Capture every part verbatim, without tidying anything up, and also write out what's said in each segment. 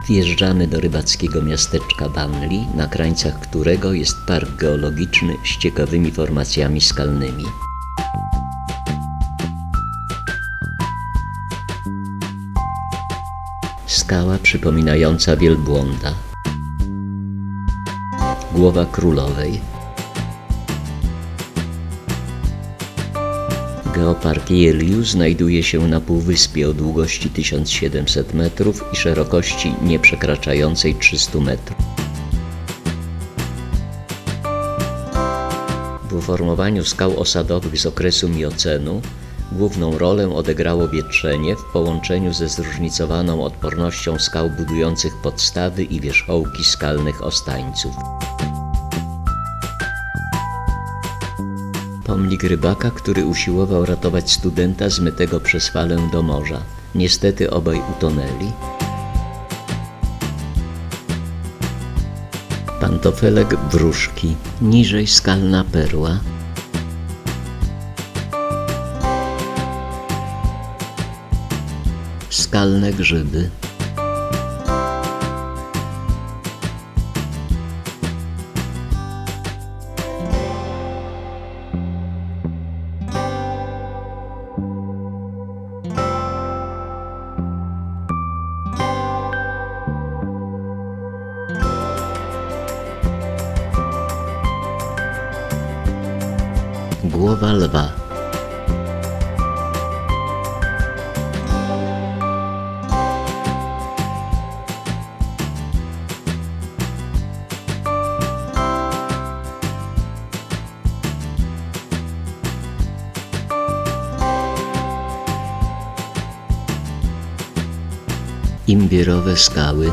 Wjeżdżamy do rybackiego miasteczka Banli, na krańcach którego jest park geologiczny z ciekawymi formacjami skalnymi. Skała przypominająca wielbłąda. Głowa królowej. Geopark Jieliu znajduje się na półwyspie o długości tysiąc siedemset metrów i szerokości nieprzekraczającej trzystu metrów. W uformowaniu skał osadowych z okresu miocenu główną rolę odegrało wietrzenie w połączeniu ze zróżnicowaną odpornością skał budujących podstawy i wierzchołki skalnych ostańców. Pomnik rybaka, który usiłował ratować studenta zmytego przez falę do morza. Niestety obaj utonęli. Pantofelek wróżki, niżej skalna perła. Skalne grzyby. Głowa lwa. Imbierowe skały.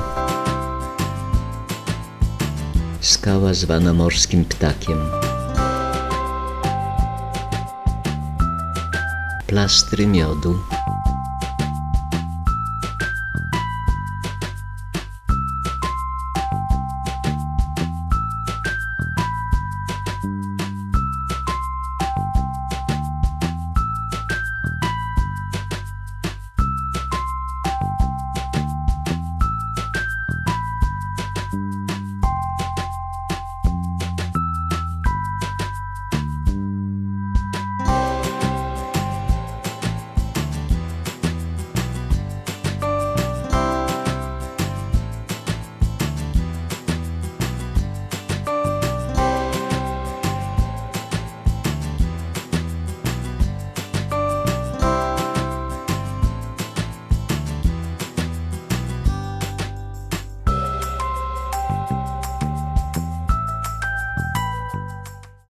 Skała zwana morskim ptakiem. Plastry miodu.